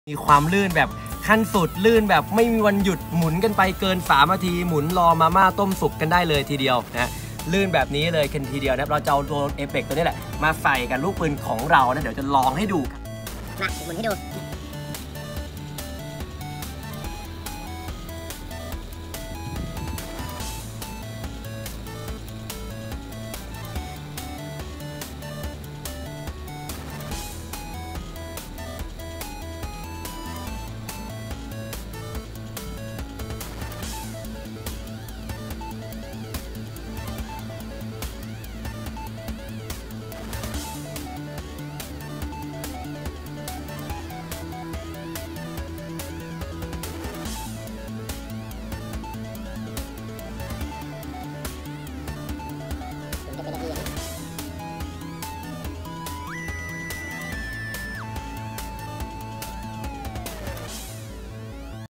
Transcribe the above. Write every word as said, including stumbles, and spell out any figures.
มีความลื่นแบบขั้นสุดลื่นแบบไม่มีวันหยุดหมุนกันไปเกินสามนาทีหมุนรอมาม่าต้มสุกกันได้เลยทีเดียวนะลื่นแบบนี้เลยกันทีเดียวนะเราจะเอาโดรนเอเปกตัวนี้แหละมาใส่กับลูกปืนของเรานะเดี๋ยวจะลองให้ดูมาหมุนให้ดู